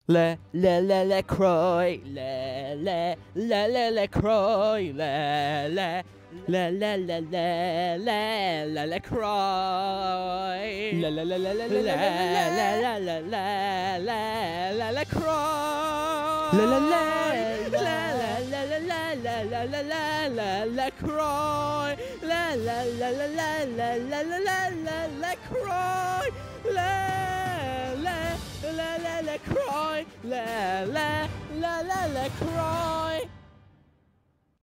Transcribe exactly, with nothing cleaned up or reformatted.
Le, le, le, le, croy, le, le, le, le, le, croy, le, le, le, le, le, le, le, le, le, croy, le, le, le, le, le, le, le, le, le, le, le, le, le, croy, le, le, le, le, le, le, le, le, le, le, le, croy, le, le, le, le, le, le, le, le, le, le, croy, le, le, le, le, le, croy, le, le, le, le, le, croy.